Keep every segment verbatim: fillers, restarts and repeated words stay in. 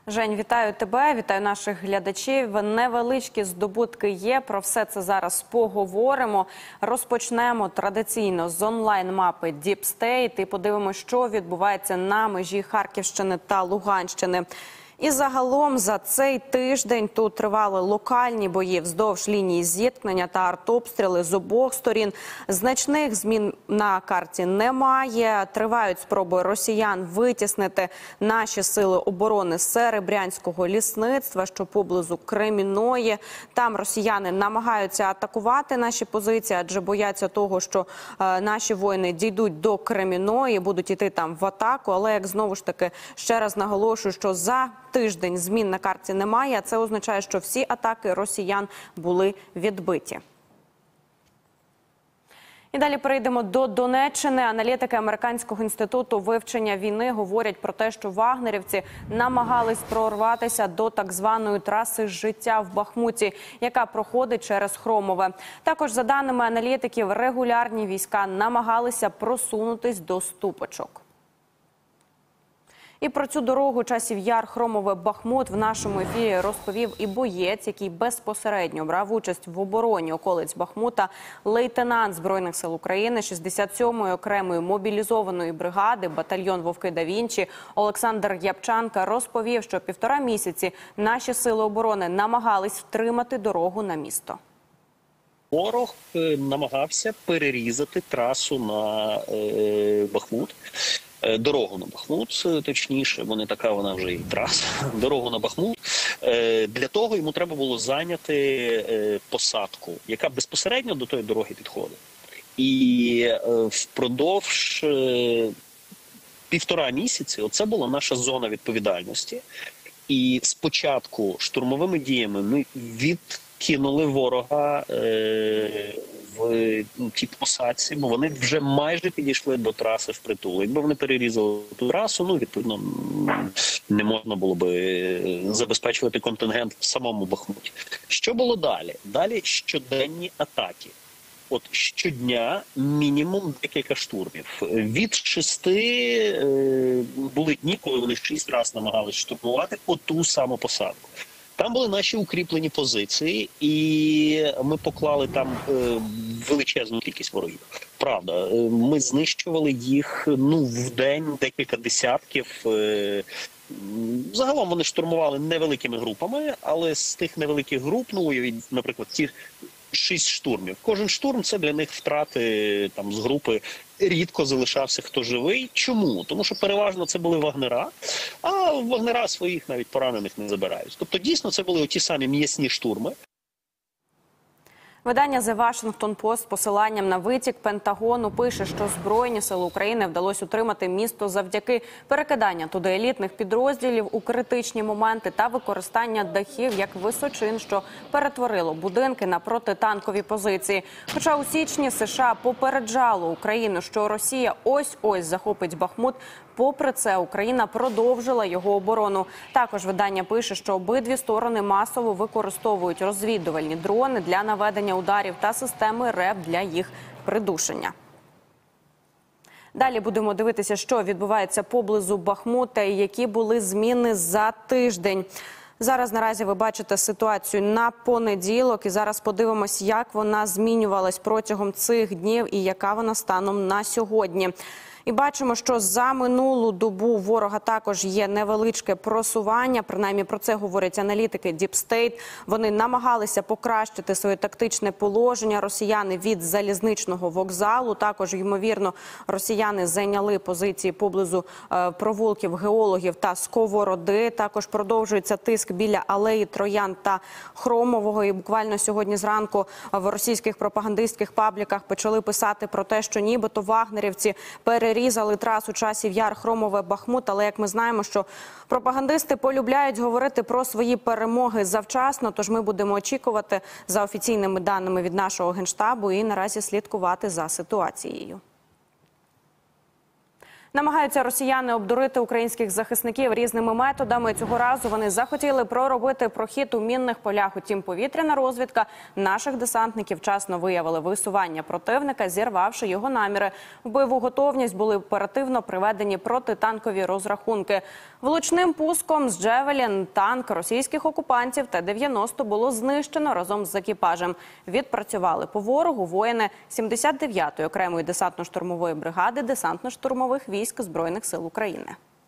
Жень, вітаю тебе, вітаю наших глядачів. Невеличкі здобутки є, про все це зараз поговоримо. Розпочнемо традиційно з онлайн-мапи Deep State і подивимося, що відбувається на межі Харківщини та Луганщини. І загалом за цей тиждень тут тривали локальні бої вздовж лінії зіткнення та артобстріли з обох сторін. Значних змін на карті немає. Тривають спроби росіян витіснити наші сили оборони з Серебрянського лісництва, що поблизу Кремінної. Там росіяни намагаються атакувати наші позиції, адже бояться того, що е, наші воїни дійдуть до Кремінної, будуть йти там в атаку. Але, як знову ж таки, ще раз наголошую, що за тиждень змін на карті немає, а це означає, що всі атаки росіян були відбиті. І далі перейдемо до Донеччини. Аналітики Американського інституту вивчення війни говорять про те, що вагнерівці намагались прорватися до так званої траси життя в Бахмуті, яка проходить через Хромове. Також, за даними аналітиків, регулярні війська намагалися просунутись до Ступочок. І про цю дорогу часів Яр, Хромове, Бахмут в нашому ефірі розповів і боєць, який безпосередньо брав участь в обороні околиць Бахмута, лейтенант Збройних сил України шістдесят сьомої окремої мобілізованої бригади, батальйон Вовки да Вінчі Олександр Япчанка розповів, що півтора місяці наші сили оборони намагались втримати дорогу на місто. Ворог намагався перерізати трасу на е, Бахмут. Дорогу на Бахмут, точніше, бо не така вона вже і траса. Дорогу на Бахмут. Для того йому треба було зайняти посадку, яка безпосередньо до тої дороги підходить. І впродовж півтора місяці оце була наша зона відповідальності. І спочатку штурмовими діями ми відкинули ворога в тій посадці, бо вони вже майже підійшли до траси впритул. Якби вони перерізали ту трасу, ну, відповідно, не можна було би забезпечувати контингент в самому Бахмуті. Що було далі? Далі щоденні атаки. От щодня мінімум декілька штурмів. Від шести е, були дні, коли вони шість разів намагалися штурмувати оту саму посадку. Там були наші укріплені позиції, і ми поклали там е, величезну кількість ворогів. Правда, ми знищували їх ну в день декілька десятків. Е, загалом вони штурмували невеликими групами, але з тих невеликих груп, ну, уявіть, наприклад, ті шість штурмів. Кожен штурм – це для них втрати там з групи. Рідко залишався хто живий. Чому? Тому що переважно це були вагнера, а вагнера своїх навіть поранених не забирають. Тобто дійсно це були оті самі м'ясні штурми. Видання The Washington Post з посиланням на витік Пентагону пише, що Збройні сили України вдалося утримати місто завдяки перекидання туди елітних підрозділів у критичні моменти та використання дахів як височин, що перетворило будинки на протитанкові позиції. Хоча у січні США попереджало Україну, що Росія ось-ось захопить Бахмут, попри це Україна продовжила його оборону. Також видання пише, що обидві сторони масово використовують розвідувальні дрони для наведення ударів та системи РЕП для їх придушення. Далі будемо дивитися, що відбувається поблизу Бахмута і які були зміни за тиждень. Зараз наразі ви бачите ситуацію на понеділок і зараз подивимось, як вона змінювалась протягом цих днів і яка вона станом на сьогодні. І бачимо, що за минулу добу ворога також є невеличке просування, принаймні про це говорять аналітики Deep State. Вони намагалися покращити своє тактичне положення. Росіяни від залізничного вокзалу, також, ймовірно, росіяни зайняли позиції поблизу е, провулків геологів та Сковороди. Також продовжується тиск біля алеї Троян та Хромового. І буквально сьогодні зранку в російських пропагандистських пабліках почали писати про те, що нібито вагнерівці перерізали Різали трасу часів Яр, Хромове, Бахмут, але як ми знаємо, що пропагандисти полюбляють говорити про свої перемоги завчасно, тож ми будемо очікувати за офіційними даними від нашого Генштабу і наразі слідкувати за ситуацією. Намагаються росіяни обдурити українських захисників різними методами. Цього разу вони захотіли проробити прохід у мінних полях. Утім, повітряна розвідка наших десантників вчасно виявили висування противника, зірвавши його наміри. В бойову готовність були оперативно приведені протитанкові розрахунки. Влучним пуском з «Джевелін» танк російських окупантів Т дев'яносто було знищено разом з екіпажем. Відпрацювали по ворогу воїни сімдесят дев'ятої окремої десантно-штурмової бригади десантно-штурмових військ Збройних сил України.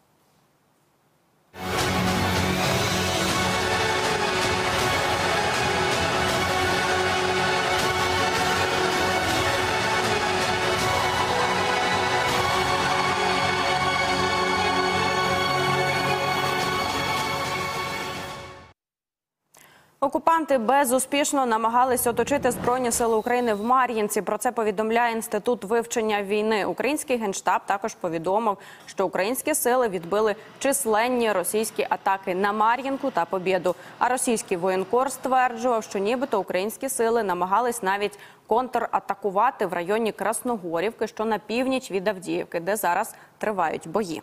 Окупанти безуспішно намагались оточити Збройні сили України в Мар'їнці. Про це повідомляє Інститут вивчення війни. Український Генштаб також повідомив, що українські сили відбили численні російські атаки на Мар'їнку та Побєду. А російський воєнкор стверджував, що нібито українські сили намагались навіть контратакувати в районі Красногорівки, що на північ від Авдіївки, де зараз тривають бої.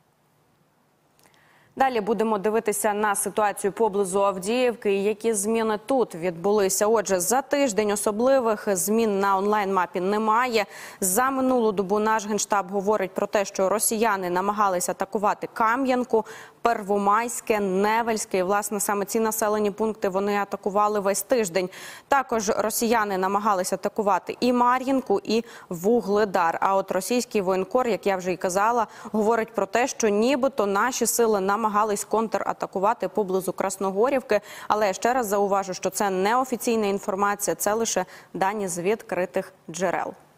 Далі будемо дивитися на ситуацію поблизу Авдіївки і які зміни тут відбулися. Отже, за тиждень особливих змін на онлайн-мапі немає. За минулу добу наш Генштаб говорить про те, що росіяни намагалися атакувати Кам'янку, Первомайське, Невельське. І, власне, саме ці населені пункти вони атакували весь тиждень. Також росіяни намагалися атакувати і Мар'їнку, і Вугледар. А от російський воєнкор, як я вже і казала, говорить про те, що нібито наші сили намагались контратакувати поблизу Красногорівки. Але я ще раз зауважу, що це не офіційна інформація, це лише дані з відкритих джерел.